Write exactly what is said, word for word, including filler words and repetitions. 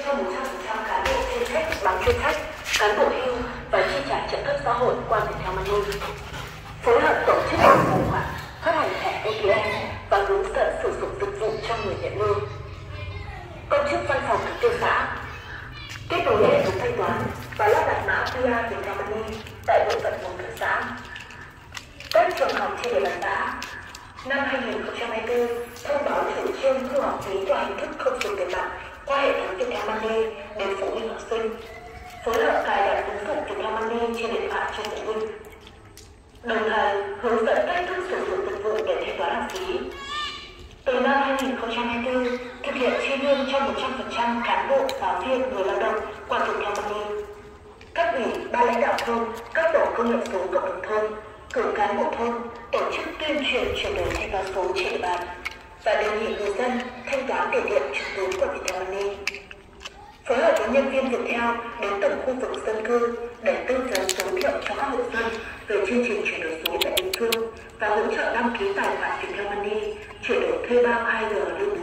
cho một trăm phần trăm cán bộ chuyên trách, bằng chuyên trách, cán bộ hưu và chi trả trợ cấp xã hội qua Viettel Money. Phối hợp tổ chức tài khoản, phát hành thẻ a tê em và hướng dẫn sử dụng dịch vụ cho người nhận lương. Công chức văn phòng bí thư xã kết nối hệ thống thanh toán và lắp đặt mã quy rờ Viettel Money tại bộ phận một cửa xã. Các trường học trên địa bàn xã năm hai nghìn không trăm hai mươi tư thông báo chủ trương thu học phí theo hình thức không dùng tiền mặt qua hệ thống Viettel Money đến phụ huynh học sinh, phối hợp cài đặt ứng dụng Viettel Money trên điện thoại cho phụ huynh, đồng thời hướng dẫn cách thức sử dụng dịch vụ để thanh toán học phí. Từ năm hai nghìn không trăm hai mươi tư, thực hiện chi lương cho một trăm phần trăm cán bộ, giáo viên, người lao động qua Viettel Money. Các ủy, ban lãnh đạo thôn, các tổ công nghệ số cộng đồng thôn cử cán bộ thôn tổ chức tuyên truyền chuyển đổi thanh toán số trên địa bàn và đề nghị người dân thanh toán tiền điện trực tuyến qua Viettel Money. Phối hợp với nhân viên Viettel đến từng khu vực dân cư để tư vấn giới thiệu cho các hộ dân về chương trình chuyển đổi số tại địa phương và hỗ trợ đăng ký tài khoản Viettel Money, chuyển đổi thuê bao hai G lưu